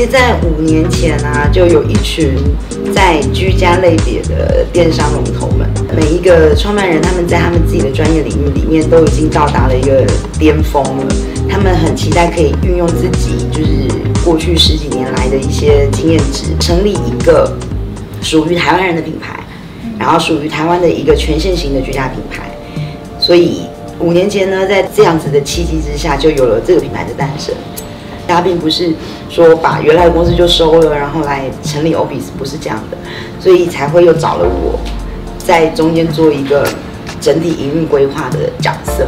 实，在5年前啊，就有一群在居家类别的电商龙头们，每一个创办人他们在他们自己的专业领域里面都已经到达了一个巅峰了。他们很期待可以运用自己就是过去10几年来的一些经验值，成立一个属于台湾人的品牌，然后属于台湾的一个全线型的居家品牌。所以5年前呢，在这样子的契机之下，就有了这个品牌的诞生。它并不是说把原来的公司就收了，然后来成立 Obis， 不是这样的，所以才会又找了我，在中间做一个整体营运规划的角色。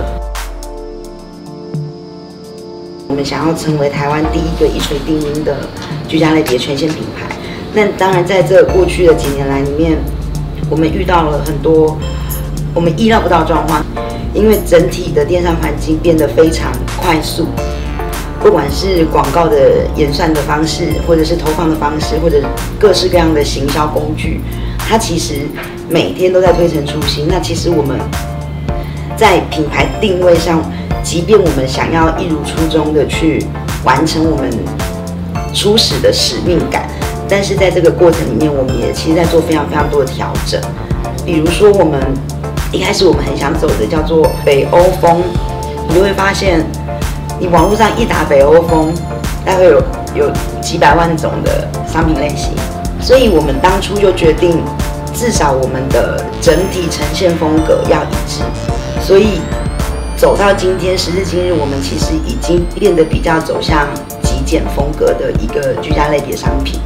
我们想要成为台湾第一个一锤定音的居家类别全线品牌。那当然，在这过去的几年来里面，我们遇到了很多我们意料不到的状况，因为整体的电商环境变得非常快速。不管是广告的演算的方式，或者是投放的方式，或者各式各样的行销工具，它其实每天都在推陈出新。那其实我们在品牌定位上，即便我们想要一如初衷的去完成我们初始的使命感，但是在这个过程里面，我们也其实在做非常非常多的调整。比如说，我们一开始我们很想走的叫做北欧风，你就会发现。你网络上一打北欧风，大概有几百万种的商品类型，所以我们当初就决定，至少我们的整体呈现风格要一致。所以走到今天，时至今日，我们其实已经变得比较走向极简风格的一个居家类别商品。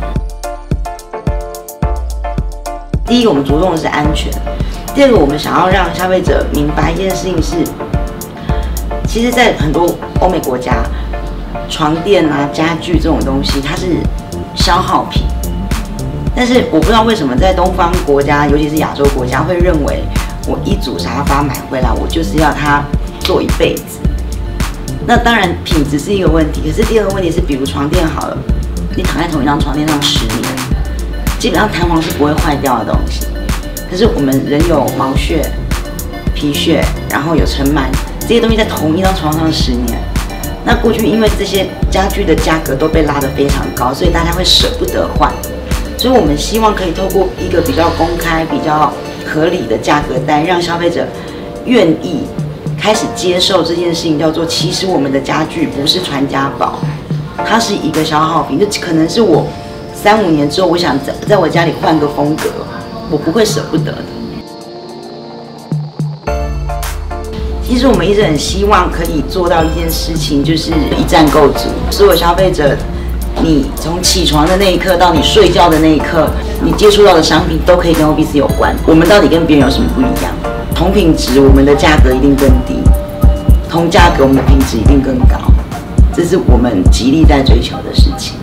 第一个，我们着重的是安全；第二个，我们想要让消费者明白一件事情是。其实，在很多欧美国家，床垫啊、家具这种东西，它是消耗品。但是我不知道为什么在东方国家，尤其是亚洲国家，会认为我一组沙发买回来，我就是要它坐一辈子。那当然品质是一个问题，可是第二个问题是，比如床垫好了，你躺在同一张床垫上10年，基本上弹簧是不会坏掉的东西。可是我们人有毛屑、皮屑，然后有尘螨。这些东西在同一张床上10年，那过去因为这些家具的价格都被拉得非常高，所以大家会舍不得换。所以我们希望可以透过一个比较公开、比较合理的价格带，让消费者愿意开始接受这件事情，叫做其实我们的家具不是传家宝，它是一个消耗品，就可能是我3、5年之后，我想在我家里换个风格，我不会舍不得的。其实我们一直很希望可以做到一件事情，就是一站购足。所有消费者，你从起床的那一刻到你睡觉的那一刻，你接触到的商品都可以跟 Obis 有关。我们到底跟别人有什么不一样？同品质，我们的价格一定更低；同价格，我们的品质一定更高。这是我们极力在追求的事情。